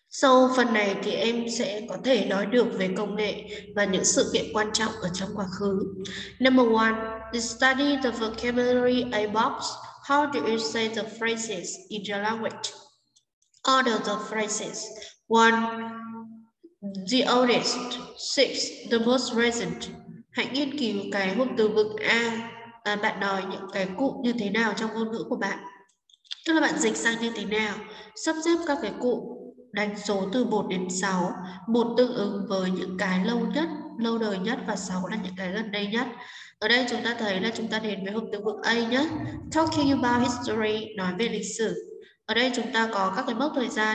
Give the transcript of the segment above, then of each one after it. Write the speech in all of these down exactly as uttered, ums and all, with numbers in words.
Sau phần này thì em sẽ có thể nói được về công nghệ và những sự kiện quan trọng ở trong quá khứ. Number one, study the vocabulary above. How do you say the phrases in your language? Order the phrases. One, the oldest. Six, the most recent. Hãy nghiên cứu cái hộp từ vựng A. À, bạn nói những cái cụm như thế nào trong ngôn ngữ của bạn? Tức là bạn dịch sang như thế nào? Sắp xếp các cái cụm đánh số từ một đến sáu. Một tương ứng với những cái lâu nhất, lâu đời nhất và sáu là những cái gần đây nhất. Ở đây chúng ta thấy là chúng ta đến với hộp từ vựng A nhé. Talking about history, nói về lịch sử. Ở đây chúng ta có các cái mốc thời gian.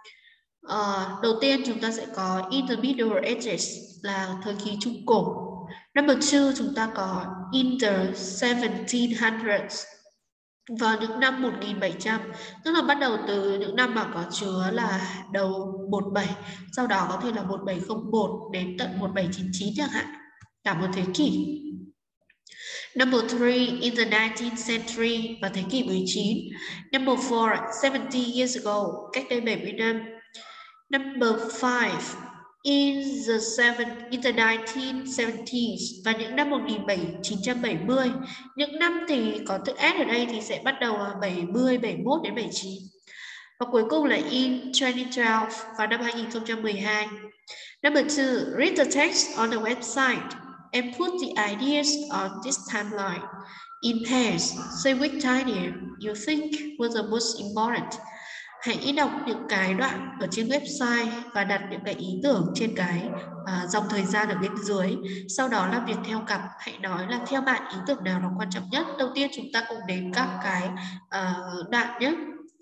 Uh, đầu tiên chúng ta sẽ có in the Middle Ages là thời kỳ trung cổ. Number two chúng ta có in the seventeen hundreds vào những năm một nghìn bảy trăm, tức là bắt đầu từ những năm mà có chứa là đầu một bảy, sau đó có thể là một bảy không một đến tận một bảy chín chín chẳng hạn, cả một thế kỷ. Number three, in the nineteenth century, vào thế kỷ mười chín. Number four, seventy years ago, cách đây bảy mươi năm. Number five, in the seven, in the nineteen seventies, và những năm một nghìn chín trăm bảy mươi. Những năm thì có từ S ở đây thì sẽ bắt đầu là bảy mươi, bảy mươi mốt đến bảy mươi chín. Và cuối cùng là in twenty twelve, vào năm hai nghìn không trăm mười hai. Number two, read the text on the website and put the ideas on this timeline in pairs. Say which idea you think was the most important. Hãy đọc những cái đoạn ở trên website và đặt những cái ý tưởng trên cái uh, dòng thời gian ở bên dưới. Sau đó làm việc theo cặp. Hãy nói là theo bạn ý tưởng nào là quan trọng nhất. Đầu tiên chúng ta cùng đến các cái uh, đoạn nhé.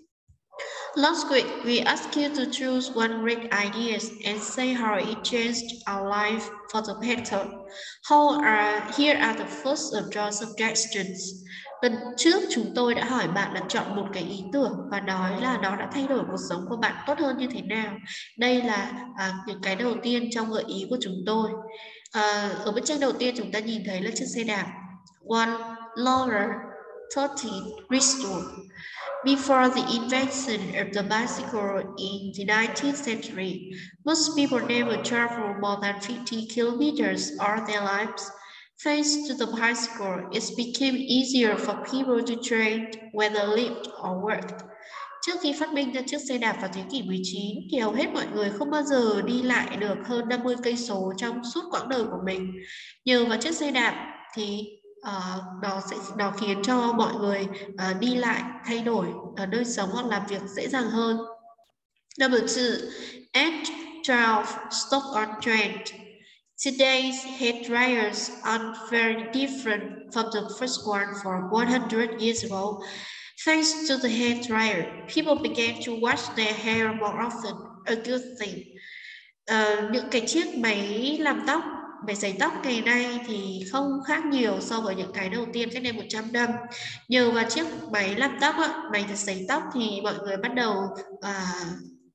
Last week, we asked you to choose one great idea and say how it changed our life for the better. How are, here are the first of your suggestions. Lần trước chúng tôi đã hỏi bạn là chọn một cái ý tưởng và nói là nó đã thay đổi cuộc sống của bạn tốt hơn như thế nào. Đây là à, những cái đầu tiên trong gợi ý của chúng tôi. À, ở bức tranh đầu tiên chúng ta nhìn thấy là chiếc xe đạp. One Laura thirteen Bristol. Before the invention of the bicycle in the nineteenth century, most people never traveled more than fifty kilometers all their lives. Thanks to the bicycle, it became easier for people to train when they lived or worked. Trước khi phát minh ra chiếc xe đạp vào thế kỷ mười chín, thì hầu hết mọi người không bao giờ đi lại được hơn năm mươi cây số trong suốt quãng đời của mình. Nhờ vào chiếc xe đạp thì uh, nó sẽ nó khiến cho mọi người uh, đi lại, thay đổi uh, nơi sống hoặc làm việc dễ dàng hơn. Number two, at twelve stop on trend. Today's hair dryers aren't very different from the first one for one hundred years ago. Thanks to the hair dryer, people began to wash their hair more often, a good thing. Uh, những cái chiếc máy làm tóc, máy sấy tóc ngày nay thì không khác nhiều so với những cái đầu tiên cách đây một trăm năm. Nhờ vào chiếc máy làm tóc, máy sấy tóc thì mọi người bắt đầu uh,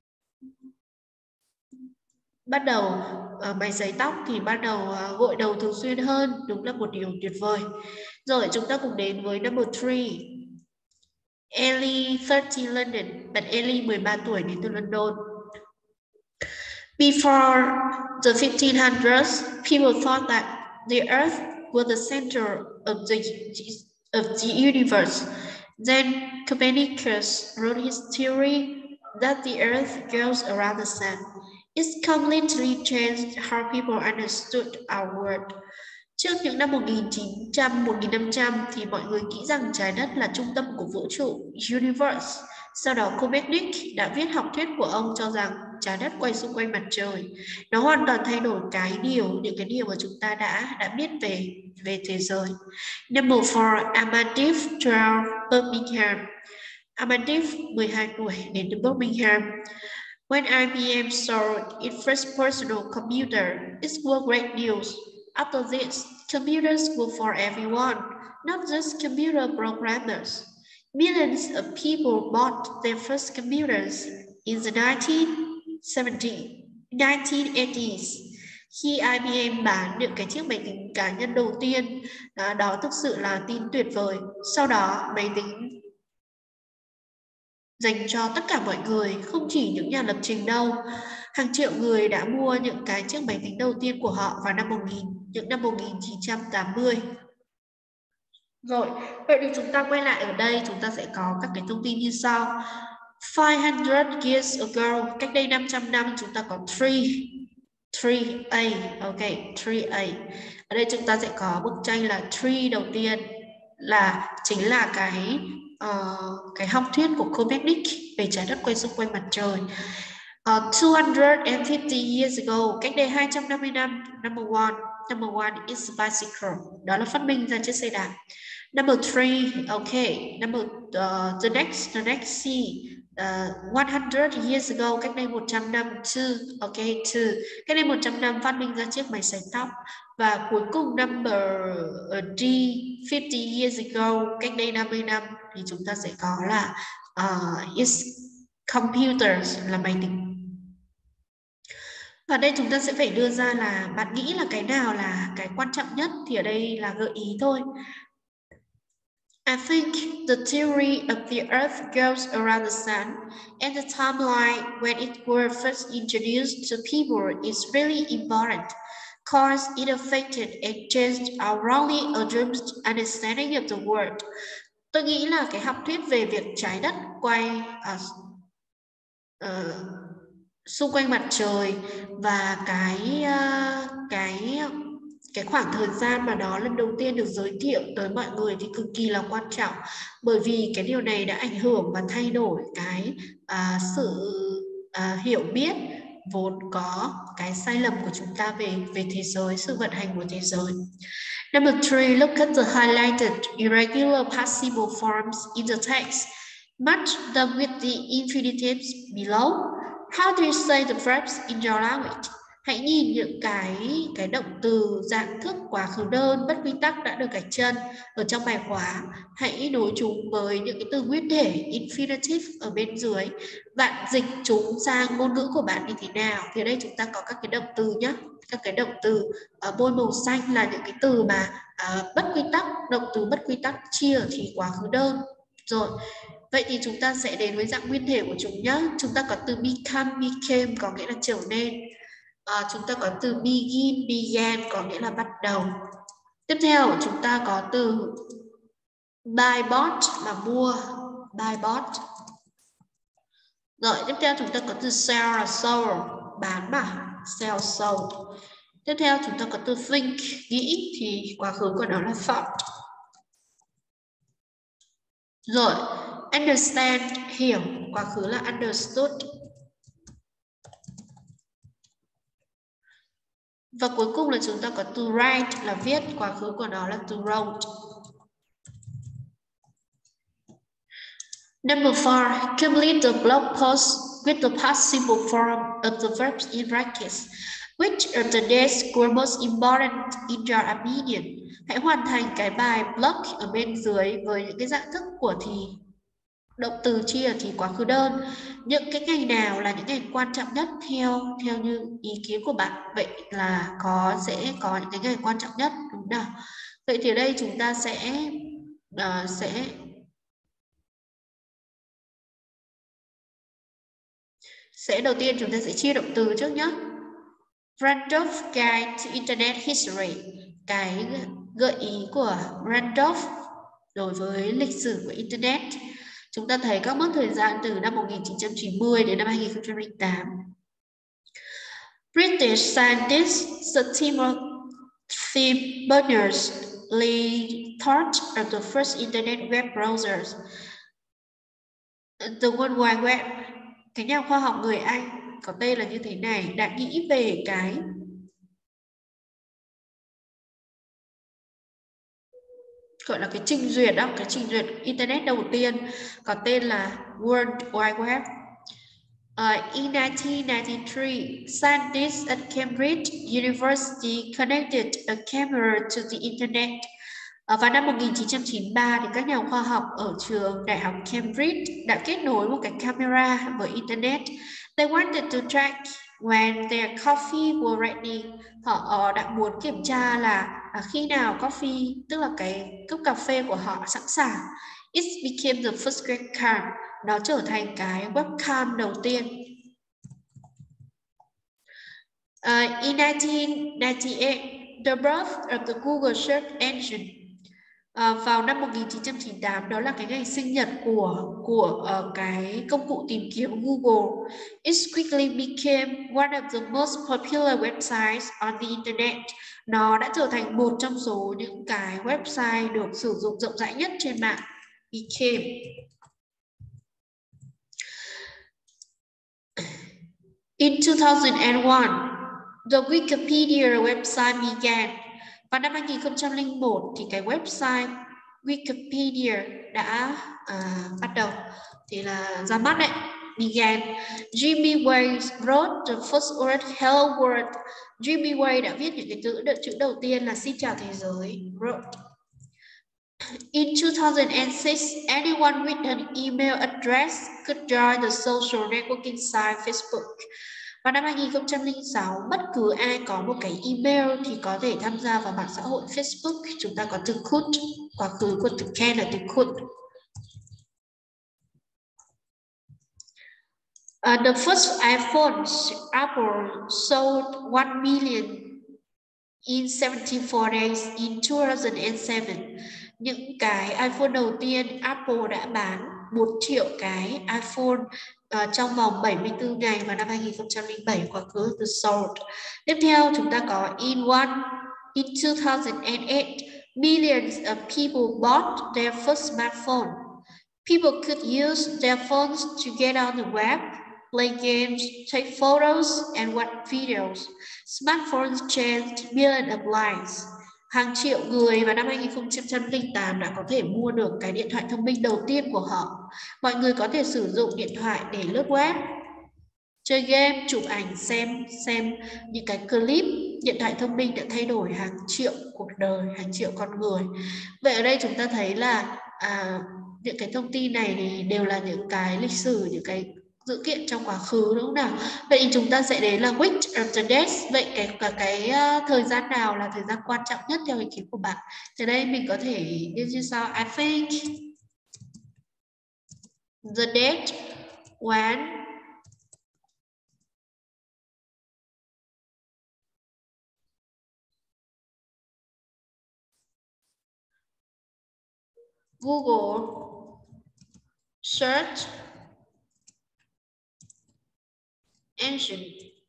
bắt đầu uh, máy sấy tóc thì bắt đầu uh, gội đầu thường xuyên hơn. Đúng là một điều tuyệt vời. Rồi chúng ta cùng đến với number three. Ellie thirty London. Bạn Ellie mười ba tuổi đến từ London. Before the fifteen hundreds, people thought that the Earth was the center of the of the universe. Then Copernicus wrote his theory that the Earth goes around the sun. It's completely changed how people understood our world. Trước những năm một nghìn chín trăm, một nghìn năm trăm thì mọi người nghĩ rằng trái đất là trung tâm của vũ trụ, universe. Sau đó Copernicus đã viết học thuyết của ông cho rằng trái đất quay xung quanh mặt trời. Nó hoàn toàn thay đổi cái điều, những cái điều mà chúng ta đã đã biết về về thế giới. Number four, Amadif twelve, Birmingham. Amadif mười hai tuổi đến từ Birmingham. When I B M sold its first personal computer, it was great news. After this, computers were for everyone, not just computer programmers. Millions of people bought their first computers in the nineteen seventies, nineteen eighties. Khi I B M bán những cái chiếc máy tính cá nhân đầu tiên, đó, đó thực sự là tin tuyệt vời. Sau đó, máy tính dành cho tất cả mọi người, không chỉ những nhà lập trình đâu. Hàng triệu người đã mua những cái chiếc máy tính đầu tiên của họ vào năm một nghìn, những năm một nghìn chín trăm tám mươi. Rồi, vậy thì chúng ta quay lại ở đây, chúng ta sẽ có các cái thông tin như sau. five hundred years ago, cách đây năm trăm năm, chúng ta có three, three A, ok, three A. Ở đây chúng ta sẽ có bức tranh là tree đầu tiên là chính là cái uh, cái học thuyết của Copernic về trái đất quay xung quanh mặt trời. Uh, two hundred fifty years ago, cách đây hai trăm năm mươi năm, number one, number one is bicycle, đó là phát minh ra chiếc xe đạp. Number three, okay, number uh, the next, the next C, uh, one hundred years ago, cách đây một trăm năm, two, okay, two, cách đây một trăm năm phát minh ra chiếc máy sấy tóc. Và cuối cùng number uh, D, fifty years ago, cách đây năm mươi năm, thì chúng ta sẽ có là uh, is computers, là máy tính. Và đây chúng ta sẽ phải đưa ra là bạn nghĩ là cái nào là cái quan trọng nhất, thì ở đây là gợi ý thôi. I think the theory of the Earth goes around the sun and the timeline when it was first introduced to people is really important, cause it affected and changed our wrongly assumed understanding of the world. Tôi nghĩ là cái học thuyết về việc trái đất quay uh, uh, xung quanh mặt trời và cái uh, cái cái khoảng thời gian mà nó lần đầu tiên được giới thiệu tới mọi người thì cực kỳ là quan trọng, bởi vì cái điều này đã ảnh hưởng và thay đổi cái uh, sự uh, hiểu biết vốn có cái sai lầm của chúng ta về về thế giới, sự vận hành của thế giới. Number three, look at the highlighted irregular participle forms in the text. Match them with the infinitives below. How do you say the verbs in your language? Hãy nhìn những cái cái động từ dạng thức quá khứ đơn bất quy tắc đã được gạch chân ở trong bài khóa. Hãy nối chúng với những cái từ nguyên thể infinitive ở bên dưới. Bạn dịch chúng sang ngôn ngữ của bạn như thế nào? Thì ở đây chúng ta có các cái động từ nhé. Các cái động từ uh, bôi màu xanh là những cái từ mà uh, bất quy tắc, động từ bất quy tắc chia ở thì quá khứ đơn. Rồi. Vậy thì chúng ta sẽ đến với dạng nguyên thể của chúng nhé. Chúng ta có từ become, became có nghĩa là trở nên. À, chúng ta có từ begin, began có nghĩa là bắt đầu. Tiếp theo chúng ta có từ buy, bought là mua, buy, bought. Rồi tiếp theo chúng ta có từ sell là sold, bán mà, sell, sold. Tiếp theo chúng ta có từ think, nghĩ thì quá khứ của nó là thought. Rồi understand, hiểu, quá khứ là understood. Và cuối cùng là chúng ta có từ write là viết, quá khứ của nó là từ wrote. Number four, complete the blog post with the possible form of the verbs in brackets. Which of the days were most important in your opinion? Hãy hoàn thành cái bài blog ở bên dưới với những cái dạng thức của thì động từ chia thì quá khứ đơn. Những cái ngày nào là những ngày quan trọng nhất theo theo như ý kiến của bạn? Vậy là có sẽ có những cái ngày quan trọng nhất, đúng nào? Vậy thì ở đây chúng ta sẽ uh, sẽ sẽ đầu tiên chúng ta sẽ chia động từ trước nhé. Randolph Guide to Internet History, cái gợi ý của Randolph đối với lịch sử của Internet. Chúng ta thấy các mốc thời gian từ năm một nghìn chín trăm chín mươi đến năm hai nghìn không trăm lẻ tám. British scientist Sir Timothy Berners-Lee thought of the first Internet web browsers, the World Wide Web. Cái nhà khoa học người Anh có tên là như thế này đã nghĩ về cái gọi là cái trình duyệt đó, cái trình duyệt Internet đầu tiên có tên là World Wide Web. Uh, in nineteen ninety-three, scientists at Cambridge University connected a camera to the Internet. Uh, vào năm một nghìn chín trăm chín mươi ba, thì các nhà khoa học ở trường đại học Cambridge đã kết nối một cái camera với Internet. They wanted to track when their coffee was ready. Họ đã muốn kiểm tra là à, khi nào coffee, tức là cái cốc cà phê của họ sẵn sàng. It became the first webcam. Nó trở thành cái webcam đầu tiên. Uh, in nineteen ninety-eight, the birth of the Google search engine. Uh, vào năm một nghìn chín trăm chín mươi tám, đó là cái ngày sinh nhật của của uh, cái công cụ tìm kiếm Google. It quickly became one of the most popular websites on the internet. Nó đã trở thành một trong số những cái website được sử dụng rộng rãi nhất trên mạng. Became. In two thousand one, the Wikipedia website began. Vào năm hai nghìn không trăm lẻ một thì cái website Wikipedia đã à, bắt đầu thì là ra mắt đấy. Began. Jimmy Wales wrote the first word hello world. Jimmy Wales đã viết những cái chữ chữ đầu tiên là xin chào thế giới. Wrote. In two thousand six, anyone with an email address could join the social networking site Facebook. Vào năm hai nghìn không trăm lẻ sáu, bất cứ ai có một cái email thì có thể tham gia vào mạng xã hội Facebook. Chúng ta có từ could, quá khứ của từ can là từ could. Uh, the first iPhone, Apple sold one million in seventy-four days in two thousand seven. Những cái iPhone đầu tiên Apple đã bán một triệu cái iPhone uh, trong vòng bảy mươi tư ngày vào năm hai nghìn không trăm lẻ bảy, quá khứ từ sold. Tiếp theo chúng ta có in one in two thousand eight, millions of people bought their first smartphone. People could use their phones to get on the web, play games, take photos, and watch videos. Smartphones changed millions of lives. Hàng triệu người vào năm hai nghìn không trăm lẻ tám đã có thể mua được cái điện thoại thông minh đầu tiên của họ. Mọi người có thể sử dụng điện thoại để lướt web, chơi game, chụp ảnh, xem xem những cái clip. Điện thoại thông minh đã thay đổi hàng triệu cuộc đời, hàng triệu con người. Vậy ở đây chúng ta thấy là à, những cái thông tin này thì đều là những cái lịch sử, những cái dữ kiện trong quá khứ, đúng không nào? Vậy thì chúng ta sẽ đến là which of the dates. Vậy cái cả cái uh, thời gian nào là thời gian quan trọng nhất theo ý kiến của bạn? Thì đây mình có thể như như sau. I think the date when Google search engine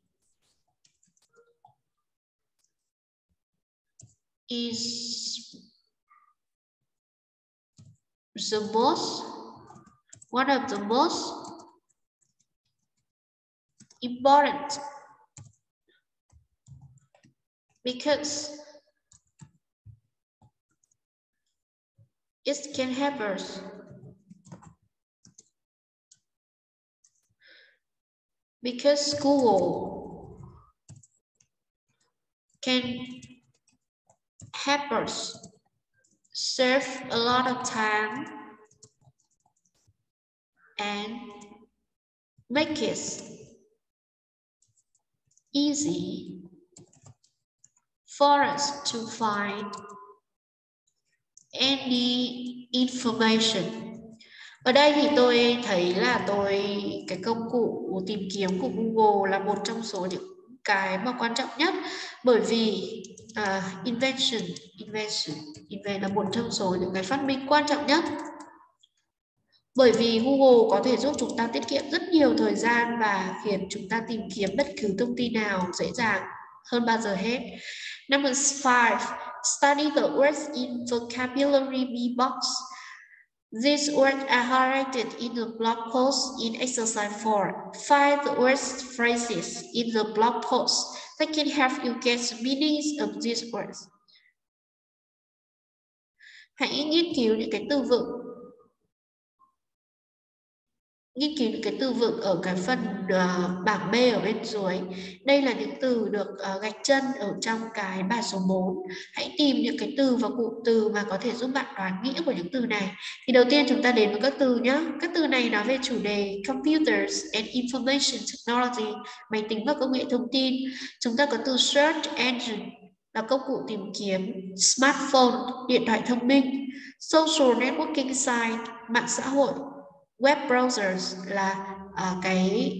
is the most one of the most important because it can help us because Google can help us save a lot of time and make it easy for us to find any information. Ở đây thì tôi thấy là tôi cái công cụ tìm kiếm của Google là một trong số những cái mà quan trọng nhất, bởi vì uh, invention, invention, invention là một trong số những cái phát minh quan trọng nhất. Bởi vì Google có thể giúp chúng ta tiết kiệm rất nhiều thời gian và khiến chúng ta tìm kiếm bất cứ thông tin nào dễ dàng hơn bao giờ hết. Number five, study the words in vocabulary bee box. These words are highlighted in the blog post in exercise four. Find the words phrases in the blog post that can help you get the meanings of these words. Hãy nghiên cứu những cái từ vựng nghiên cứu những cái từ vựng ở cái phần uh, bảng B ở bên dưới. Đây là những từ được uh, gạch chân ở trong cái bài số bốn. Hãy tìm những cái từ và cụm từ mà có thể giúp bạn đoán nghĩa của những từ này. Thì đầu tiên chúng ta đến với các từ nhé. Các từ này nói về chủ đề Computers and Information Technology, máy tính và công nghệ thông tin. Chúng ta có từ Search Engine. là công cụ tìm kiếm, smartphone, điện thoại thông minh, social networking site, mạng xã hội, web browsers là à, cái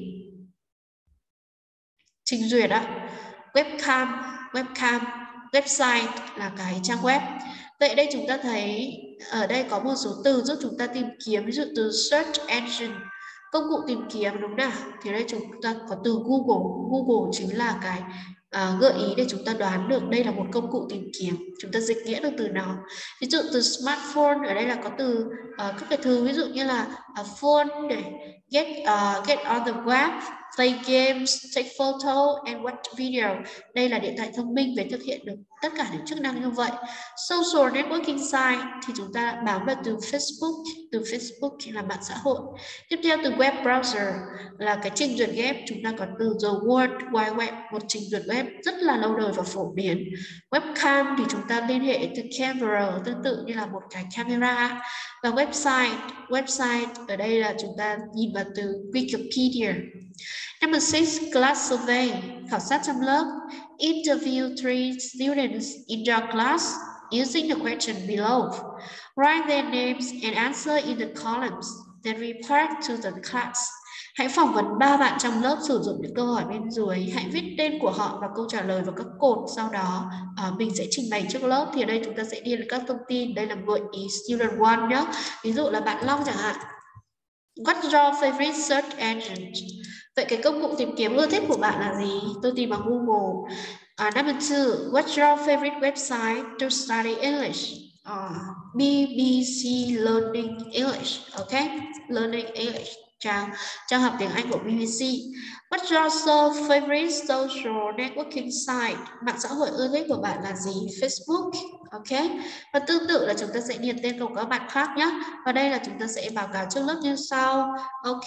trình duyệt á, webcam, webcam, website là cái trang web. Vậy đây chúng ta thấy ở đây có một số từ giúp chúng ta tìm kiếm, ví dụ từ search engine, công cụ tìm kiếm, đúng nào? Thì đây chúng ta có từ Google. Google chính là cái uh, gợi ý để chúng ta đoán được đây là một công cụ tìm kiếm. Chúng ta dịch nghĩa được từ nó. Ví dụ từ smartphone ở đây là có từ uh, các cái từ ví dụ như là uh, phone để get uh, get on the web, play games, take photo and watch video. Đây là điện thoại thông minh về thực hiện được tất cả những chức năng như vậy. Social networking site thì chúng ta bám vào từ Facebook, từ Facebook là mạng xã hội. Tiếp theo từ web browser là cái trình duyệt web, chúng ta có từ the World Wide Web, một trình duyệt web rất là lâu đời và phổ biến. Webcam thì chúng ta liên hệ từ camera, tương tự như là một cái camera. Và website, website ở đây là chúng ta nhìn vào từ Wikipedia. Number six, class survey, khảo sát trong lớp. Interview three students in your class using the question below. Write their names and answer in the columns, then report to the class. Hãy phỏng vấn ba bạn trong lớp sử dụng những câu hỏi bên dưới. Hãy viết tên của họ và câu trả lời vào các cột. Sau đó uh, mình sẽ trình bày trước lớp. Thì ở đây chúng ta sẽ điền các thông tin. Đây là gợi ý student one nhé. Ví dụ là bạn Long chẳng hạn. What's your favorite search engine? Vậy cái công cụ tìm kiếm ưa thích của bạn là gì? Tôi tìm bằng Google. Uh, number two, what's your favorite website to study English? Uh, B B C Learning English. Okay, Learning English. Trang, trang học tiếng Anh của B B C. What's your favorite social networking site? Mạng xã hội ưa thích của bạn là gì? Facebook. Ok. Và tương tự là chúng ta sẽ điền tên của các bạn khác nhé. Và đây là chúng ta sẽ báo cáo trước lớp như sau. Ok.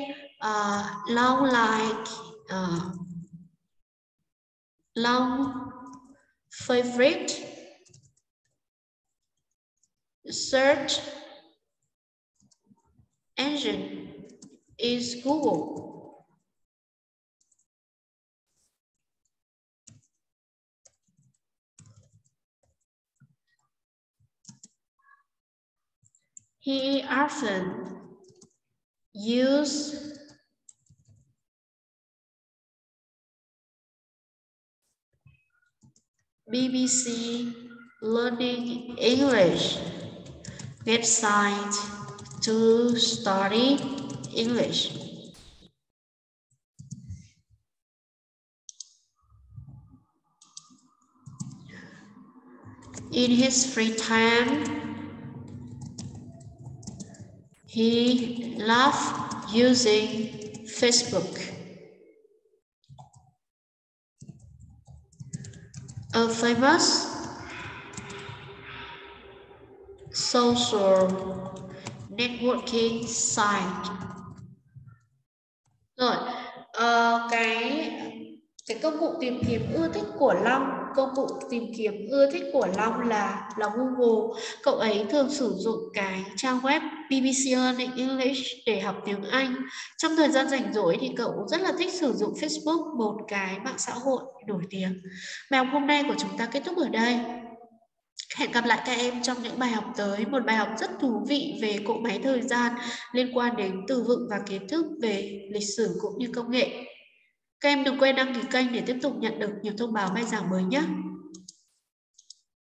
Uh, long like uh, long favorite search engine is Google. He often uses B B C Learning English website to study English. In his free time, he loves using Facebook. A famous social networking site. Rồi, uh, cái cái công cụ tìm kiếm ưa thích của Long, công cụ tìm kiếm ưa thích của Long là là Google. Cậu ấy thường sử dụng cái trang web B B C Learning English để học tiếng Anh. Trong thời gian rảnh rỗi thì cậu rất là thích sử dụng Facebook, một cái mạng xã hội nổi tiếng. Bài học hôm nay của chúng ta kết thúc ở đây. Hẹn gặp lại các em trong những bài học tới, một bài học rất thú vị về cỗ máy thời gian liên quan đến từ vựng và kiến thức về lịch sử cũng như công nghệ. Các em đừng quên đăng ký kênh để tiếp tục nhận được nhiều thông báo bài giảng mới nhé.